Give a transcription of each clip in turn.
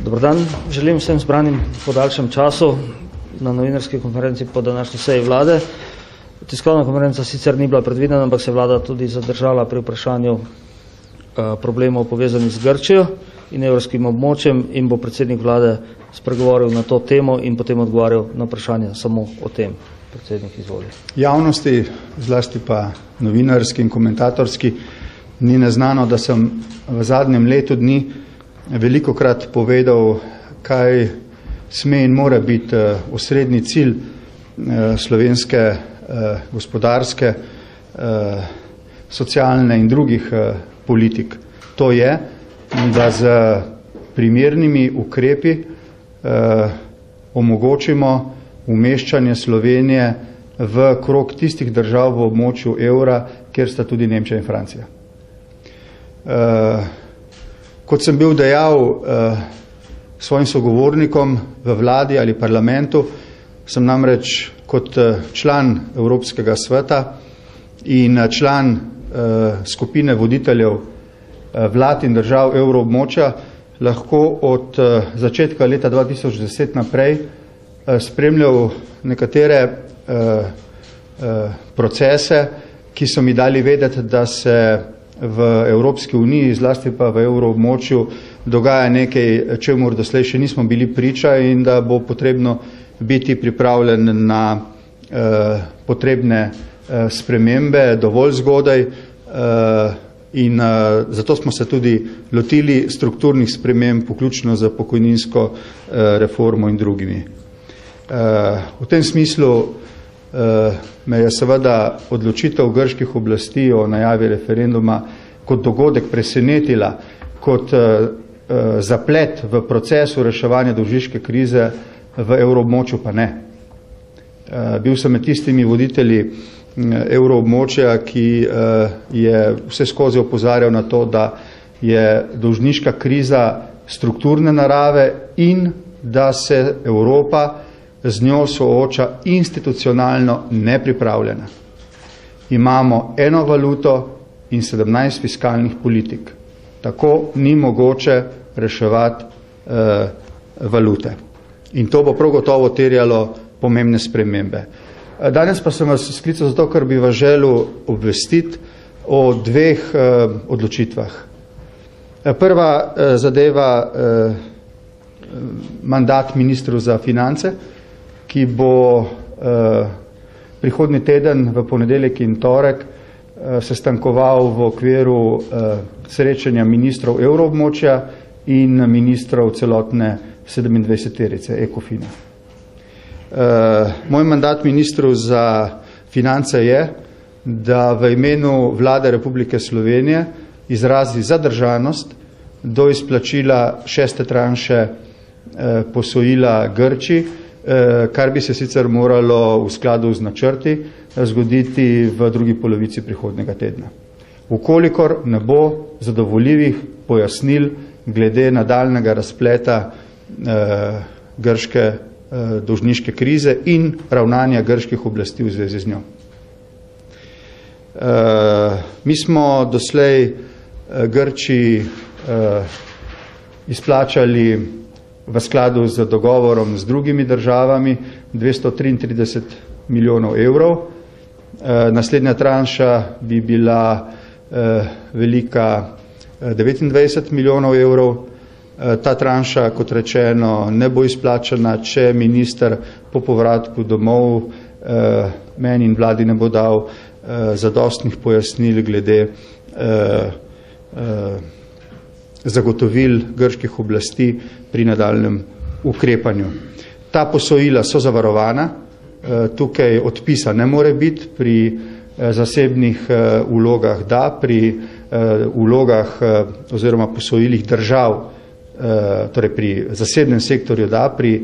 Dobar dan, želim vsem zbranim po daljšem času na novinarski konferenci po današnji seji vlade. Tiskovna konferenca sicer ni bila predvidena, ampak se vlada tudi zadržala pri vprašanju problemov povezanih z Grčijo in evropskim območjem in bo predsednik vlade spregovoril na to temo in potem odgovarjal na vprašanje samo o tem. Predsednik, izvoli. Javnosti, zlasti pa novinarski in komentatorski, ni neznano, da sem v zadnjem letu dni velikokrat povedal, kaj sme in mora biti osrednji cilj slovenske gospodarske, socialne in drugih politik. To je, da z primernimi ukrepi omogočimo umeščanje Slovenije v krog tistih držav v območju evra, kjer sta tudi Nemčija in Francija. Kot sem bil dejal svojim sogovornikom v vladi ali parlamentu, sem namreč kot član Evropskega sveta in član skupine voditeljev vlad in držav evroobmočja lahko od začetka leta 2010 naprej spremljal nekatere procese, ki so mi dali vedeti, da se v Evropski uniji, zlasti pa v evroobmočju, dogaja nekaj, čemur doslej še nismo bili priča in da bo potrebno biti pripravljen na potrebne spremembe dovolj zgodaj in zato smo se tudi lotili strukturnih sprememb, vključno za pokojninsko reformo in drugimi. V tem smislu me je seveda odločitev grških oblasti o najavi referenduma kot dogodek presenetila, kot zaplet v procesu reševanja dolžniške krize v evroobmočju pa ne. Bil sem med tistimi voditelji evroobmočja, ki je vse skozi opozarjal na to, da je dolžniška kriza strukturne narave in da se Evropa z njo sooča institucionalno nepripravljena. Imamo eno valuto in 17 fiskalnih politik. Tako ni mogoče reševati valute. In to bo prav gotovo terjalo pomembne spremembe. Danes pa sem vas sklical zato, ker bi vas želel obvestiti o dveh odločitvah. Prva zadeva mandat ministru za finance, ki bo prihodnji teden v ponedeljek in torek sestankoval v okviru srečanja ministrov evroobmočja in ministrov celotne 27-terice ECOFIN-a. Moj mandat ministru za finance je, da v imenu vlade Republike Slovenije izrazi zadržanost do izplačila 6. tranše posojila Grčiji, kar bi se sicer moralo v skladu z načrti zgoditi v drugi polovici prihodnjega tedna. Ukolikor ne bo zadovoljivih pojasnil glede nadaljnjega razpleta grške dolžniške krize in ravnanja grških oblasti v zvezi z njo. Mi smo doslej Grčiji izplačali v skladu z dogovorom z drugimi državami 233 milijonov evrov. Naslednja tranša bi bila velika 29 milijonov evrov. Ta tranša, kot rečeno, ne bo izplačana, če minister po povratku domov meni in vladi ne bo dal zadostnih pojasnil glede zagotovil grških oblasti pri nadaljnjem ukrepanju. Ta posojila so zavarovana, tukaj odpisa ne more biti, pri zasebnih vlogah da, pri vlogah oziroma posojilih držav, torej pri zasebnem sektorju da, pri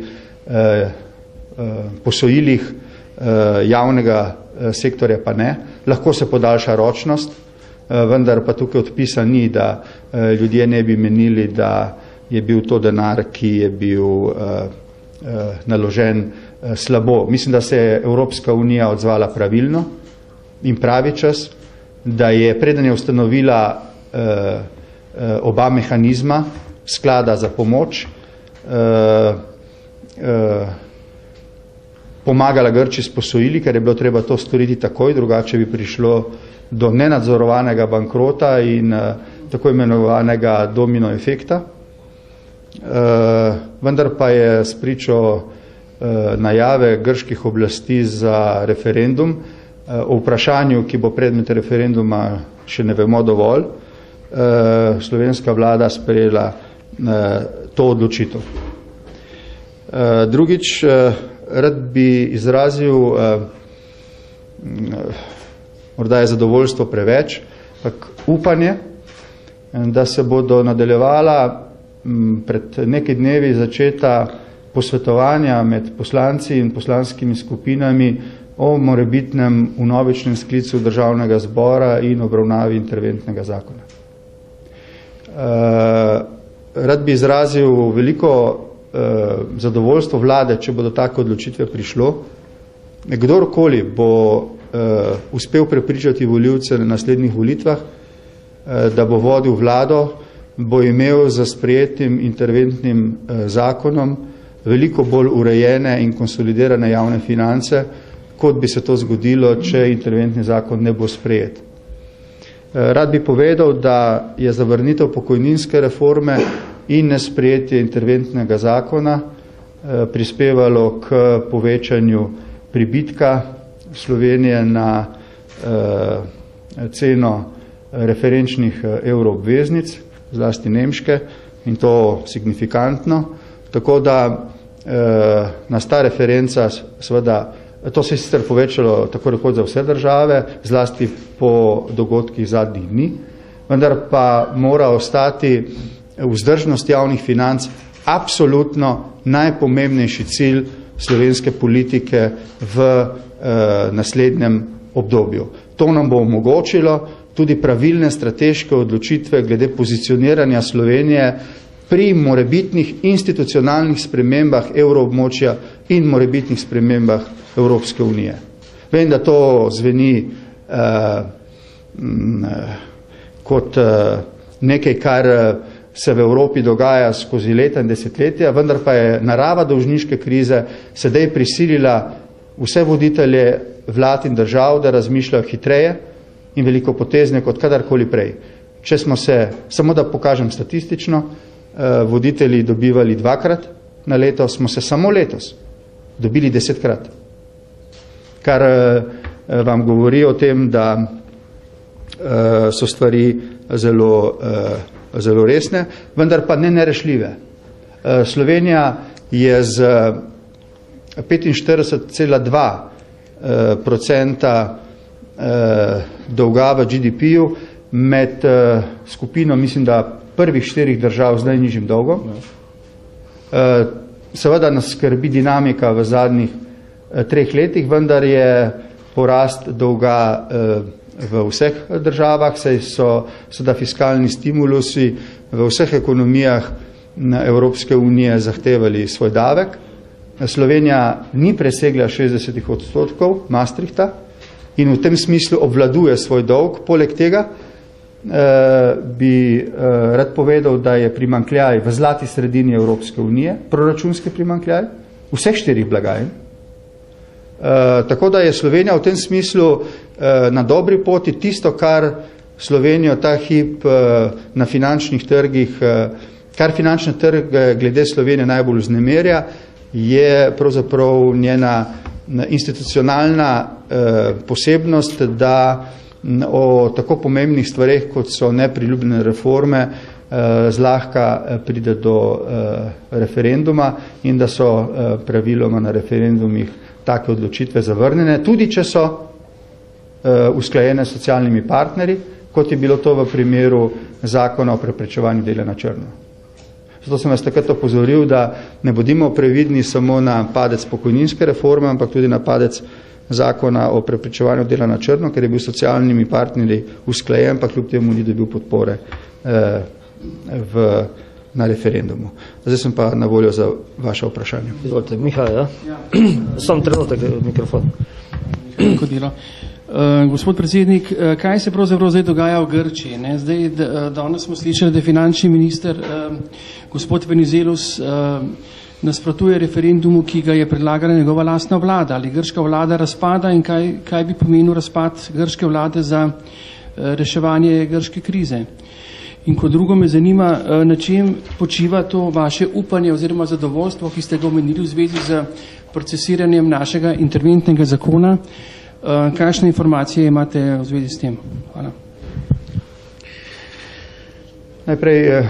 posojilih javnega sektorja pa ne. Lahko se podaljša ročnost, vendar pa tukaj odpisa ni, da ljudje ne bi menili, da je bil to denar, ki je bil naložen slabo. Mislim, da se je Evropska unija odzvala pravilno in pravi čas, da je preden je ustanovila oba mehanizma sklada za pomoč, pomagala Grčiji s posojili, ker je bilo treba to storiti takoj, drugače bi prišlo do nenadzorovanega bankrota in tako imenovanega domino efekta. Vendar pa je spričo najave grških oblasti za referendum o vprašanju, ki bo predmet referenduma, še ne vemo dovolj, slovenska vlada sprejela to odločitev. Drugič, rad bi izrazil, morda je zadovoljstvo preveč, upanje, da se bodo nadaljevala pred nekaj dnevi začeta posvetovanja med poslanci in poslanskimi skupinami o morebitnem vnovičnem sklicu državnega zbora in obravnavi interventnega zakona. Rad bi izrazil veliko zadovoljstvo vlade, če bo do take odločitve prišlo. Kdorkoli bo uspel prepričati volivce na naslednjih volitvah, da bo vodil vlado, bo imel za sprejetim interventnim zakonom veliko bolj urejene in konsolidirane javne finance, kot bi se to zgodilo, če interventni zakon ne bo sprejet. Rad bi povedal, da je zavrnitev pokojninske reforme in nesprejetje interventnega zakona prispevalo k povečanju pribitka Slovenije na ceno referenčnih evroobveznic, zlasti nemške, in to signifikantno. Tako da nas ta referenca, seveda, to se je sicer povečalo tako rekoč za vse države, zlasti po dogodkih zadnjih dni, vendar pa mora ostati vzdržnost javnih financ absolutno najpomembnejši cilj slovenske politike v naslednjem obdobju. To nam bo omogočilo tudi pravilne strateške odločitve glede pozicioniranja Slovenije pri morebitnih institucionalnih spremembah evroobmočja in morebitnih spremembah Evropske unije. Vem, da to zveni kot nekaj, kar se v Evropi dogaja skozi leta in desetletja, vendar pa je narava dolžniške krize sedaj prisilila vse voditelje vlad in držav, da razmišljajo hitreje in veliko potezne kot kadarkoli prej. Če smo se, samo da pokažem statistično, voditelji dobivali 2-krat na leto, smo se samo letos dobili 10-krat. Kar vam govori o tem, da so stvari zelo resne, vendar pa ne nerešljive. Slovenija je z 45,2% dolga v GDP-ju med skupino, mislim, da prvih 4 držav z najnižjim dolgom. Seveda nas skrbi dinamika v zadnjih 3 letih, vendar je porast dolga v vseh državah, saj so seveda fiskalni stimulusi v vseh ekonomijah Evropske unije zahtevali svoj davek. Slovenija ni presegla 60% Maastrichta in v tem smislu obvladuje svoj dolg. Poleg tega bi rad povedal, da je primanjkljaj v zlati sredini Evropske unije, proračunski primanjkljaj, vseh 4 blagajn. Tako da je Slovenija v tem smislu na dobri poti. Tisto, kar Slovenijo ta hip na finančnih trgih, kar finančne trge glede Slovenije najbolj vznemirja, je pravzaprav njena institucionalna posebnost, da o tako pomembnih stvareh, kot so nepriljubljene reforme, zlahka pride do referenduma in da so praviloma na referendumih take odločitve zavrnjene, tudi če so usklajene s socialnimi partnerji, kot je bilo to v primeru zakona o preprečevanju dela na črno. Zato sem vas takrat opozoril, da ne bodimo previdni samo na padec pokojninske reforme, ampak tudi na padec zakona o preprečevanju dela na črno, ker je bil s socialnimi partnerji usklajen, pa kljub temu ni dobil podpore na referendumu. Zdaj sem pa na voljo za vaše vprašanje. Izvolite, Mihaj, ja? Sam trenutek mikrofon. Gospod predsednik, kaj se pravzaprav zdaj dogaja v Grčiji? Zdaj, danes smo slišali, da je finančni minister gospod Venizelos nasprotuje referendumu, ki ga je predlagala njegova lastna vlada. Ali grška vlada razpada in kaj bi pomenil razpad grške vlade za reševanje grške krize? In kot drugo me zanima, na čem počiva to vaše upanje oziroma zadovoljstvo, ki ste ga omenili v zvezi z procesiranjem našega interventnega zakona. Kakšne informacije imate v zvezi s tem? Hvala. Najprej,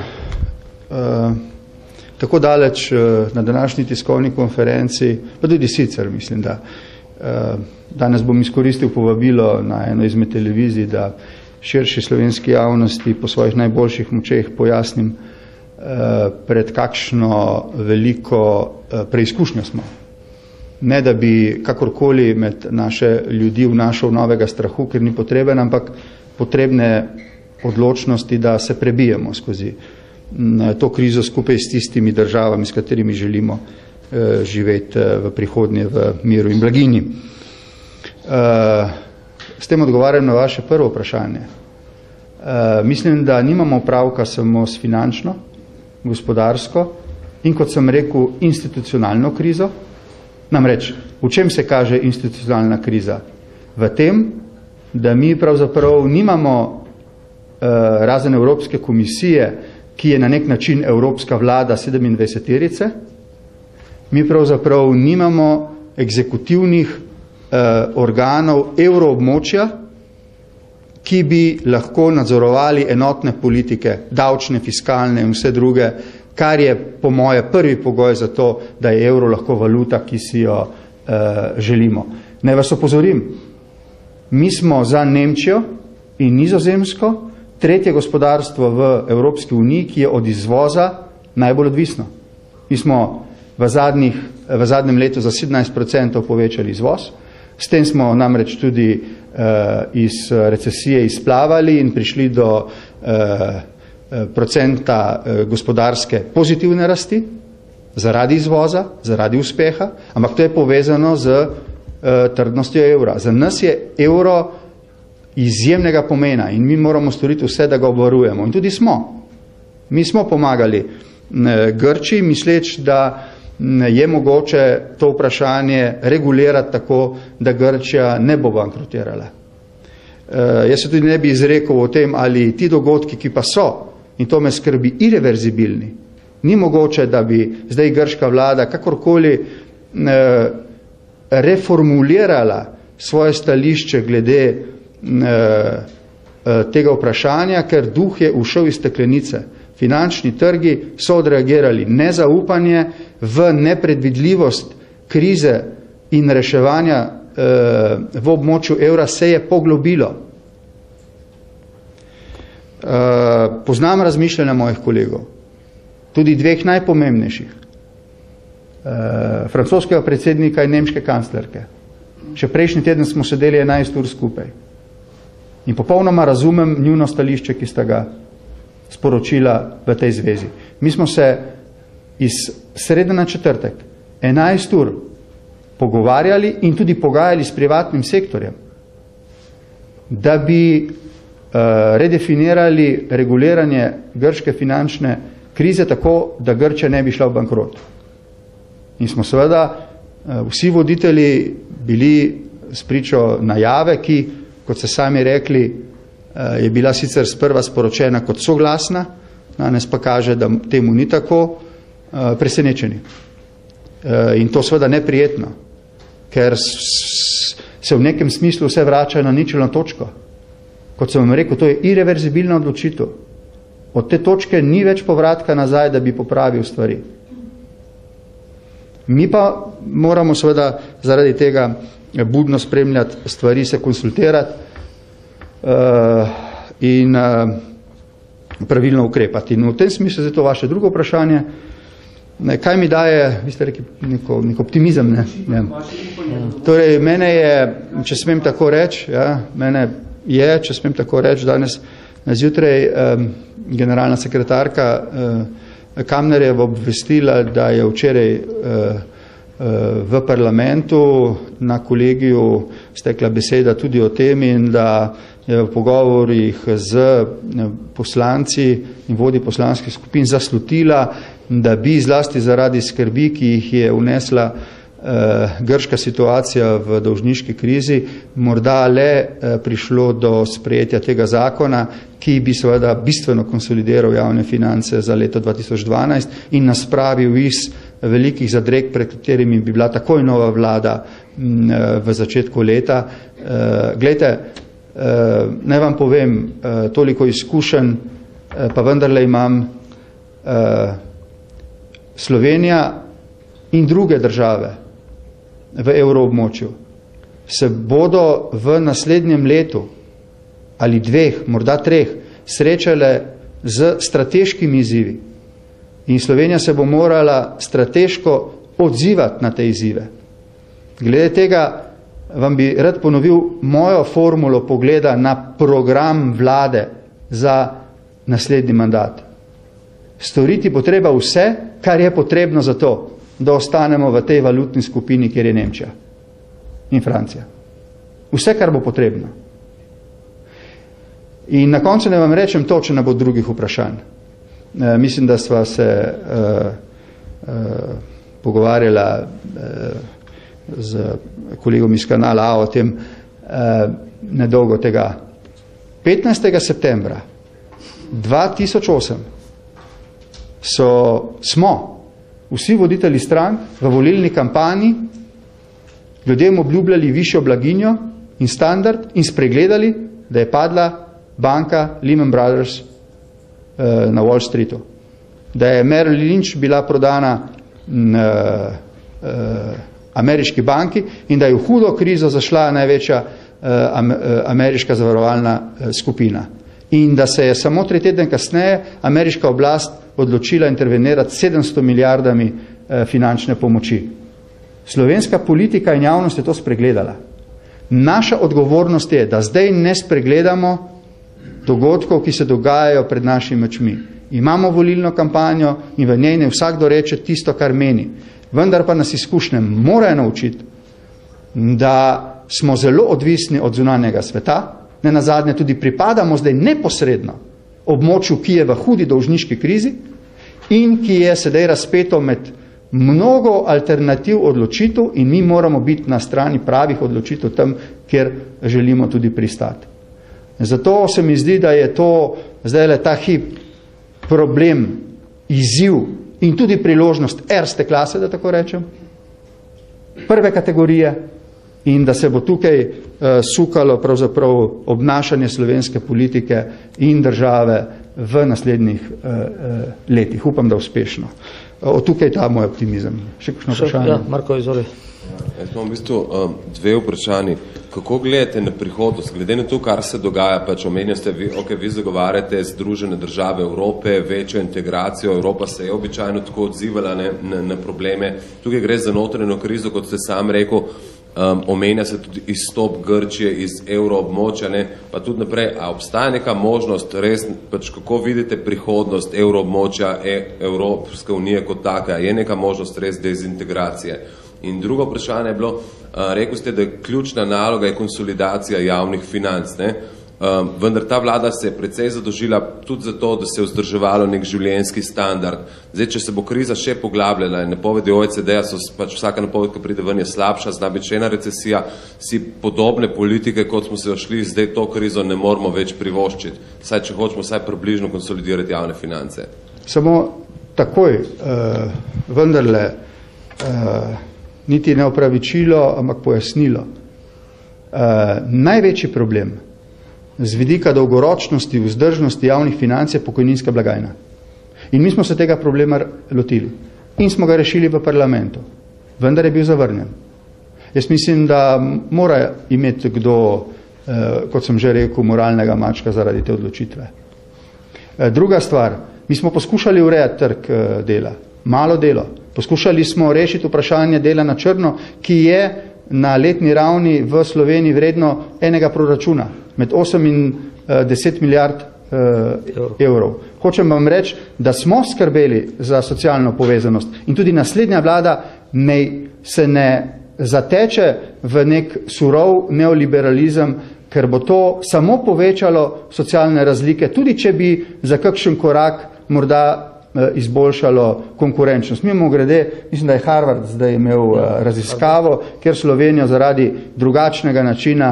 tako daleč na današnji tiskovni konferenci, pa tudi sicer mislim, da danes bom izkoristil povabilo na eno izmed televizij, da širši slovenski javnosti po svojih najboljših močeh pojasnim, pred kakšno veliko preizkušnjo smo. Ne da bi kakorkoli med naše ljudi vnašal novega strahu, ker ni potreben, ampak potrebne odločnosti, da se prebijemo skozi to krizo skupaj s tistimi državami, s katerimi želimo živeti v prihodnje v miru in blaginji. S tem odgovarjam na vaše prvo vprašanje. Mislim, da nimamo opravka samo s finančno, gospodarsko in, kot sem rekel, institucionalno krizo. Namreč, v čem se kaže institucionalna kriza? V tem, da mi pravzaprav nimamo razen Evropske komisije, ki je na nek način Evropska vlada 27-terice, mi pravzaprav nimamo egzekutivnih organov evroobmočja, ki bi lahko nadzorovali enotne politike, davčne, fiskalne in vse druge, kar je po moje prvi pogoj za to, da je evro lahko valuta, ki si jo želimo. Naj vas opozorim, mi smo za Nemčijo in Nizozemsko tretje gospodarstvo v Evropski uniji, ki je od izvoza najbolj odvisno. Mi smo v zadnjem letu za 17% povečali izvoz, s tem smo namreč tudi iz recesije izplavali in prišli do procenta gospodarske pozitivne rasti zaradi izvoza, zaradi uspeha, ampak to je povezano z trdnostjo evra. Za nas je evro izjemnega pomena in mi moramo storiti vse, da ga obvarujemo. In tudi smo. Mi smo pomagali Grčiji, misleč, da je mogoče to vprašanje regulirati tako, da Grčija ne bo bankrotirala. Jaz se tudi ne bi izrekel o tem, ali ti dogodki, ki pa so, in to me skrbi, irreverzibilni. Ni mogoče, da bi zdaj grška vlada kakorkoli reformulirala svoje stališče glede tega vprašanja, ker duh je ušel iz steklenice. Finančni trgi so odreagirali, nezaupanje v nepredvidljivost krize in reševanja v območju evra se je poglobilo. Poznam razmišljanja mojih kolegov, tudi dveh najpomembnejših, francoskega predsednika in nemške kanclerke. Še prejšnji teden smo sedeli 11 ur skupaj in popolnoma razumem njuno stališče, ki sta ga sporočila v tej zvezi. Mi smo se iz srede na četrtek 11 ur pogovarjali in tudi pogajali s privatnim sektorjem, da bi redefinirali reguliranje grške finančne krize tako, da Grčija ne bi šla v bankrot. In smo seveda vsi voditelji bili spričo najave, ki, kot ste sami rekli, je bila sicer sprva sporočena kot soglasna, danes pa kaže, da temu ni tako, presenečeni. In to seveda neprijetno, ker se v nekem smislu vse vrača na ničelno točko. Kot sem vam rekel, to je irreverzibilna odločitev. Od te točke ni več povratka nazaj, da bi popravil stvari. Mi pa moramo seveda zaradi tega budno spremljati stvari, se konsultirati in pravilno ukrepati. In v tem smislu je to vaše drugo vprašanje. Kaj mi daje, vi ste rekli, nek optimizem, ne? Torej, mene je, če smem tako reči, če smem tako reči, danes zjutraj generalna sekretarka Kamnerjeva obvestila, da je včeraj v parlamentu na kolegiju stekla beseda tudi o tem in da je v pogovorih z poslanci in vodji poslanskih skupin zaslutila, da bi zlasti zaradi skrbi, ki jih je vnesla grška situacija v dolžniški krizi, morda le prišlo do sprejetja tega zakona, ki bi seveda bistveno konsolidiral javne finance za leto 2012 in nas spravil iz velikih zadreg, pred katerimi bi bila takoj nova vlada v začetku leta. Glejte, naj vam povem, toliko izkušenj, pa vendarle imam, Slovenija in druge države v evroobmočju se bodo v naslednjem letu ali dveh, morda treh, srečale z strateškimi izzivi. In Slovenija se bo morala strateško odzivati na te izzive. Glede tega vam bi rad ponovil mojo formulo pogleda na program vlade za naslednji mandat. Storiti bo treba vse, kar je potrebno za to, da ostanemo v tej valutni skupini, kjer je Nemčija in Francija. Vse, kar bo potrebno. In na koncu ne vam rečem to, če ne bo drugih vprašanj. Mislim, da sva se pogovarjala z kolegom iz kanala A o tem nedolgo tega. 15. septembra 2008 smo vsi voditelji strank v volilni kampanji ljudem obljubljali višjo blaginjo in standard in spregledali, da je padla banka Lehman Brothers na Wall Streetu. Da je Merrill Lynch bila prodana ameriški banki in da je v hudo krizo zašla največja ameriška zavarovalna skupina. In da se je samo 3 tedne kasneje ameriška oblast odločila intervenirati 700 milijardami finančne pomoči. Slovenska politika in javnost je to spregledala. Naša odgovornost je, da zdaj ne spregledamo dogodkov, ki se dogajajo pred našimi očmi. Imamo volilno kampanjo in v njej ne vsakdo reče tisto, kar meni. Vendar pa nas izkušnje morajo naučiti, da smo zelo odvisni od zunanjega sveta, ne nazadnje tudi pripadamo zdaj neposredno območju, ki je v hudi dolžniški krizi in ki je sedaj razpeto med mnogo alternativ odločitev in mi moramo biti na strani pravih odločitev tam, kjer želimo tudi pristati. Zato se mi zdi, da je to zdaj le ta hip problem, izziv in tudi priložnost erste klase, da tako rečem, prve kategorije in da se bo tukaj sukalo pravzaprav obnašanje slovenske politike in države v naslednjih letih. Upam, da uspešno. Od tukaj ta moj optimizem. Še kakšno vprašanje? Ja, Marko, izvoli. Jaz imam v bistvu dve vprašanji. Kako gledate na prihodnost? Glede na to, kar se dogaja, pač omenja ste, vi zagovarjate Združene države Evrope, večjo integracijo, Evropa se je običajno tako odzivala na probleme. Tukaj gre za notranjo krizo, kot ste sam rekel, omenja se tudi izstop Grčije iz evroobmočja, pa tudi naprej. A obstaja neka možnost, res, pač kako vidite prihodnost evroobmočja, Evropske unije kot taka? Je neka možnost res dezintegracije? In drugo vprašanje je bilo, rekel ste, da ključna naloga je konsolidacija javnih financ, vendar ta vlada se je precej zadolžila tudi za to, da se je vzdrževalo nek življenjski standard. Zdaj, če se bo kriza še poglabljala in napovedi OECD-a so pač vsaka napoved, ki pride ven, je slabša, zna biti še ena recesija, si podobne politike, kot smo se ošli, zdaj to krizo ne moramo več privoščiti. Saj, če hočemo vsaj približno konsolidirati javne finance. Samo takoj, vendarle, niti ne opravičilo, ampak pojasnilo. Največji problem z vidika dolgoročnosti, vzdržnosti javnih financ je pokojninska blagajna. In mi smo se tega problema lotili. In smo ga rešili v parlamentu. Vendar je bil zavrnjen. Jaz mislim, da mora imeti kdo, kot sem že rekel, moralnega mačka zaradi te odločitve. Druga stvar, mi smo poskušali urejati trg dela. Malo delo. Poskušali smo rešiti vprašanje dela na črno, ki je na letni ravni v Sloveniji vredno enega proračuna, med 8 in 10 milijard evrov. Hočem vam reči, da smo skrbeli za socialno povezanost in tudi naslednja vlada se ne zateče v nek surov neoliberalizem, ker bo to samo povečalo socialne razlike, tudi če bi za kakšen korak morda izboljšalo konkurenčnost. Mimogrede, mislim, da je Harvard zdaj imel raziskavo, kjer Slovenijo zaradi drugačnega načina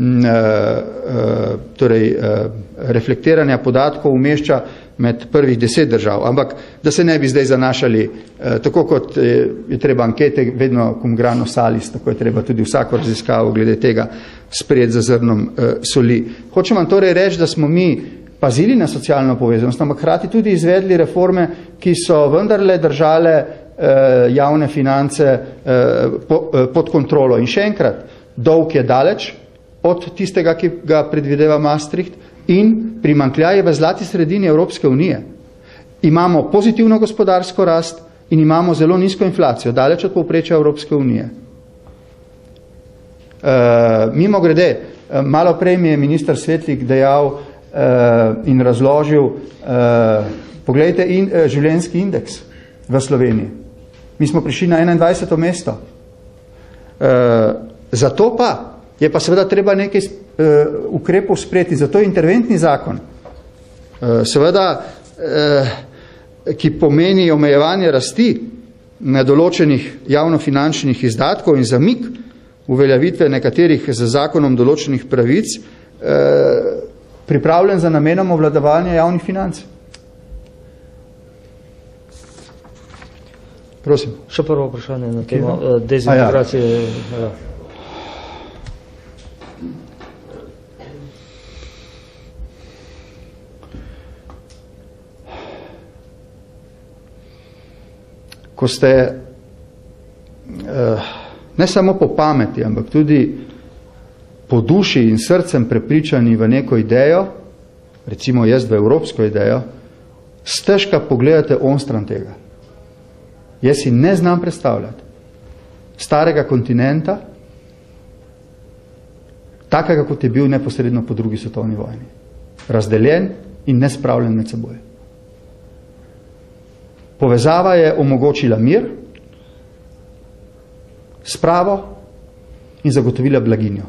reflektiranja podatkov umešča med prvih 10 držav. Ampak, da se ne bi zdaj zanašali, tako kot je treba ankete vedno cum grano salis, tako je treba tudi vsako raziskavo glede tega sprejeti za zrnom soli. Hočem vam torej reči, da smo mi pazili na socialno povezanost, ampak hkrati tudi izvedli reforme, ki so vendarle držale javne finance pod kontrolo. In še enkrat, dolg je daleč od tistega, ki ga predvideva Maastricht, in primanjkljaj je v zlati sredini Evropske unije. Imamo pozitivno gospodarsko rast in imamo zelo nizko inflacijo, daleč od povprečja Evropske unije. Mimogrede, malo prej mi je minister Svetlik dejal in razložil, poglejte življenjski indeks v Sloveniji. Mi smo prišli na 21. mesto. Zato pa je pa seveda treba nekaj ukrepov sprejeti, zato je interventni zakon, seveda, ki pomeni omejevanje rasti na določenih javnofinančnih izdatkov in zamik uveljavitve nekaterih z zakonom določenih pravic, pripravljen za namenom obvladovanja javnih financ. Prosim. Še prvo vprašanje na temo dezintegracije. Ja. Ko ste ne samo po pameti, ampak tudi po duši in srcem prepričani v neko idejo, recimo jaz v evropsko idejo, stežka pogledate onstran tega. Jaz si ne znam predstavljati starega kontinenta, takega, kot je bil neposredno po drugi svetovni vojni. Razdeljen in nespravljen med seboj. Povezava je omogočila mir, spravo in zagotovila blaginjo.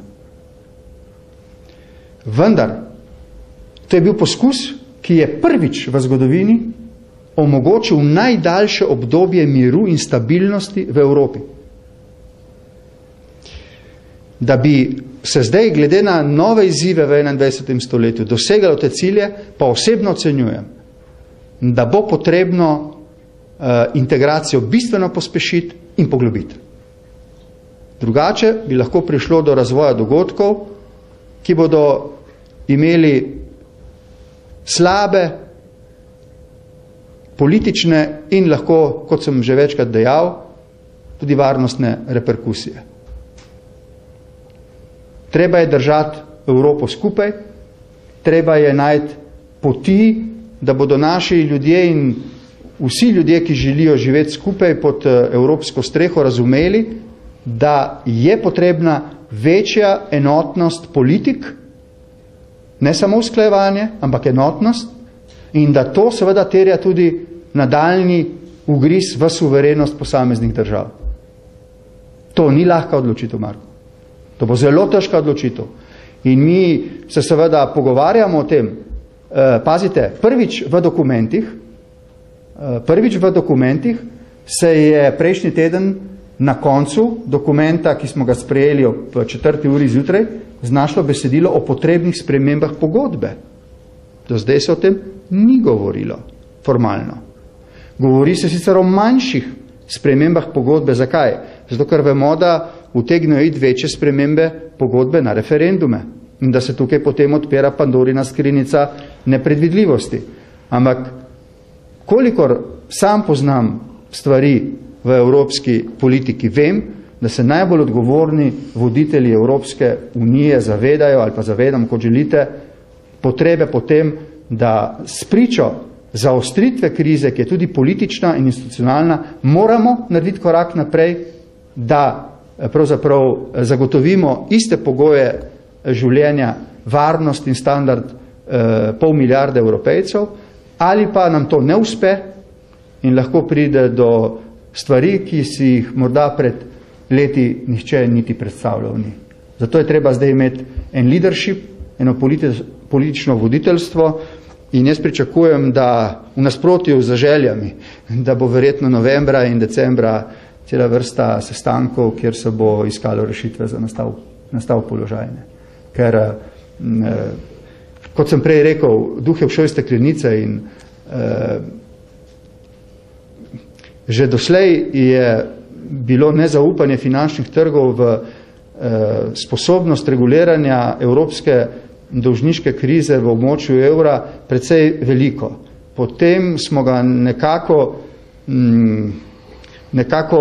Vendar, to je bil poskus, ki je prvič v zgodovini omogočil najdaljše obdobje miru in stabilnosti v Evropi. Da bi se zdaj, glede na nove izzive v 21. stoletju, dosegalo te cilje, pa osebno ocenjujem, da bo potrebno integracijo bistveno pospešiti in poglobiti. Drugače bi lahko prišlo do razvoja dogodkov, ki bodo imeli slabe politične in lahko, kot sem že večkrat dejal, tudi varnostne reperkusije. Treba je držati Evropo skupaj, treba je najti poti, da bodo naši ljudje in vsi ljudje, ki želijo živeti skupaj pod evropsko streho, razumeli, da je potrebna večja enotnost politik, ne samo usklajevanje, ampak enotnost, in da to seveda terja tudi nadaljnji ugriz v suverenost posameznih držav. To ni lahka odločitev, Marko. To bo zelo težka odločitev. In mi se seveda pogovarjamo o tem, pazite, prvič v dokumentih se je prejšnji teden na koncu dokumenta, ki smo ga sprejeli ob 4. uri zjutraj, znašlo besedilo o potrebnih spremembah pogodbe. Do zdaj se o tem ni govorilo formalno. Govori se sicer o manjših spremembah pogodbe. Zakaj? Zato, ker vemo, da utegnejo iti večje spremembe pogodbe na referendume in da se tukaj potem odpira Pandorina skrinjica nepredvidljivosti. Ampak kolikor sam poznam stvari v evropski politiki, vem, da se najbolj odgovorni voditelji Evropske unije zavedajo, ali pa zavedam, kot želite, potrebe potem, da spričo zaostritve krize, ki je tudi politična in institucionalna, moramo narediti korak naprej, da pravzaprav zagotovimo iste pogoje življenja, varnost in standard 500 milijarde Evropejcev, ali pa nam to ne uspe in lahko pride do stvari, ki si jih morda pred leti nihče niti predstavljal ni. Zato je treba zdaj imeti en leadership, eno politično voditeljstvo in jaz pričakujem, da v nasprotju z željami, da bo verjetno novembra in decembra cela vrsta sestankov, kjer se bo iskalo rešitve za nastal položaj. Ker, kot sem prej rekel, duh je všel iz steklenice in že doslej je bilo nezaupanje finančnih trgov v sposobnost reguliranja evropske dolžniške krize v območju evra precej veliko. Potem smo ga nekako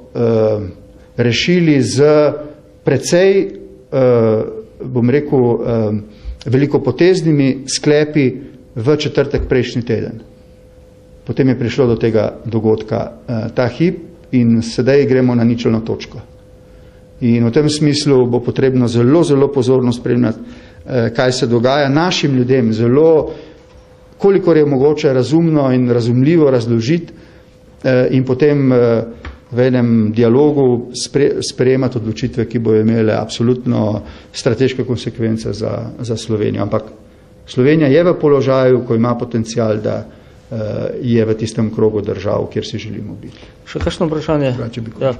rešili z precej, bom rekel, velikopoteznimi sklepi v četrtek prejšnji teden. Potem je prišlo do tega dogodka ta hip in sedaj gremo na ničelno točko. In v tem smislu bo potrebno zelo, zelo pozorno spremljati, kaj se dogaja našim ljudem, zelo, kolikor je mogoče razumno in razumljivo razložiti in potem v enem dialogu sprejemati odločitve, ki bojo imele absolutno strateške konsekvence za Slovenijo. Ampak Slovenija je v položaju, ko ima potencial, da je v tistem krogu držav, kjer si želimo biti. Še kakšno vprašanje? Ja.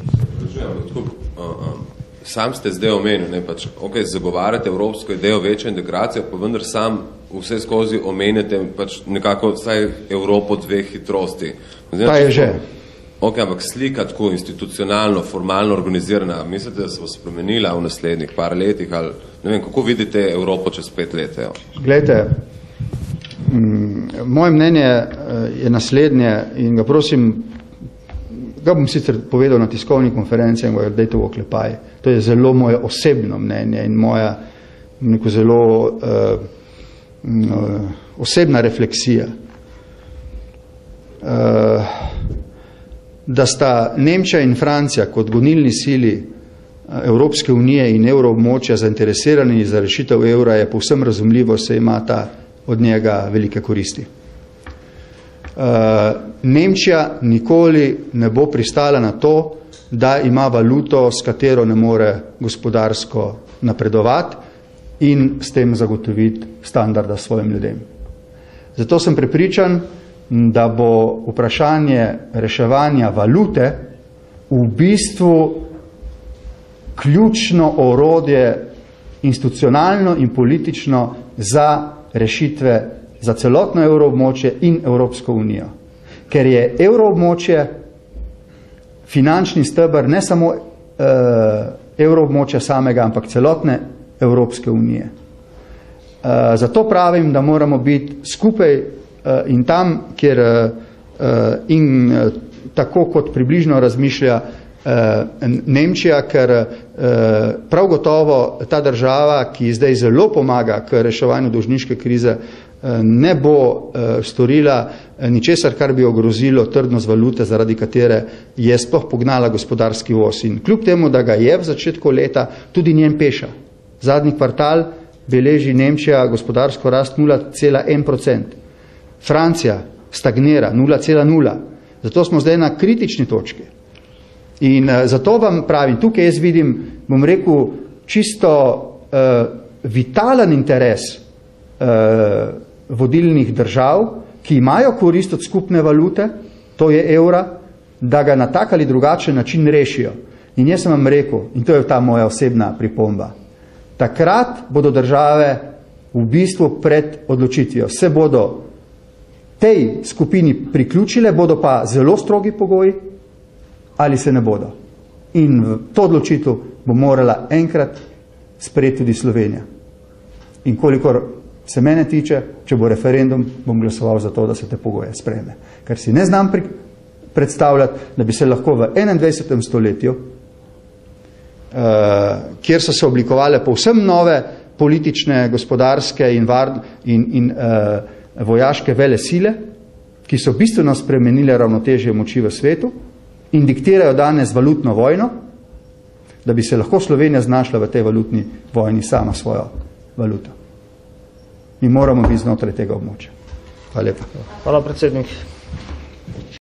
Sam ste zdaj omenil, zagovarjate evropsko idejo večjo integracijo, pa vendar sam vse skozi omenjate nekako vsaj Evropo dveh hitrosti. Pa je že. Ampak slika tako institucionalno, formalno organizirana, mislite, da se bo spremenila v naslednjih par letih, ali ne vem, kako vidite Evropo čez 5 let? Glejte, moje mnenje je naslednje in ga prosim, ga bom sicer povedal na tiskovni konferenci in ga dajte v oklepaj. To je zelo moje osebno mnenje in moja neko zelo osebna refleksija. Da sta Nemčija in Francija kot gonilni sili Evropske unije in evroobmočja zainteresirani za rešitev evra, je povsem razumljivo, se imata od njega velike koristi. Nemčija nikoli ne bo pristala na to, da ima valuto, s katero ne more gospodarsko napredovati in s tem zagotoviti standarda svojim ljudem. Zato sem prepričan, da bo vprašanje reševanja valute v bistvu ključno orodje institucionalno in politično za rešitve za celotno evroobmočje in Evropsko unijo. Ker je evroobmočje finančni steber ne samo evroobmočja samega, ampak celotne Evropske unije. Zato pravim, da moramo biti skupaj in tam, kjer in tako kot približno razmišlja Nemčija, ker prav gotovo ta država, ki zdaj zelo pomaga k reševanju dolžniške krize, ne bo storila ničesar, kar bi ogrozilo trdnost valute, zaradi katere je sploh pognala gospodarski voz. In kljub temu, da ga je v začetku leta tudi njen peša. Zadnji kvartal beleži Nemčija gospodarsko rast 0,1%. Francija stagnira 0,0. Zato smo zdaj na kritični točki. In zato vam pravim, tukaj jaz vidim, bom rekel, čisto vitalen interes vodilnih držav, ki imajo korist od skupne valute, to je evra, da ga na tak ali drugačen način rešijo. In jaz sem vam rekel, in to je ta moja osebna pripomba, takrat bodo države v bistvu pred odločitvijo. Se bodo tej skupini priključile, bodo pa zelo strogi pogoji, ali se ne bodo. In to odločitev bo morala enkrat sprejeti tudi Slovenija. In kolikor se mene tiče, če bo referendum, bom glasoval za to, da se te pogoje sprejme. Ker si ne znam predstavljati, da bi se lahko v 21. stoletju, kjer so se oblikovale povsem nove politične, gospodarske in vojaške vele sile, ki so bistveno spremenile ravnotežje moči v svetu in diktirajo danes valutno vojno, da bi se lahko Slovenija znašla v tej valutni vojni sama svojo valuto. Mi moramo biti znotraj tega območja. Hvala lepa. Hvala, predsednik.